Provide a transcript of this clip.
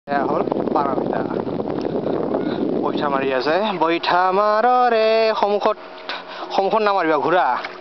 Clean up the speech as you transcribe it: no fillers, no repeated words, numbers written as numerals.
এয়া হ'ল পাৰমিতা বৈঠা মাৰি আছে বৈঠা মাৰৰে সন্মুখত নামাৰিবা ঘূৰা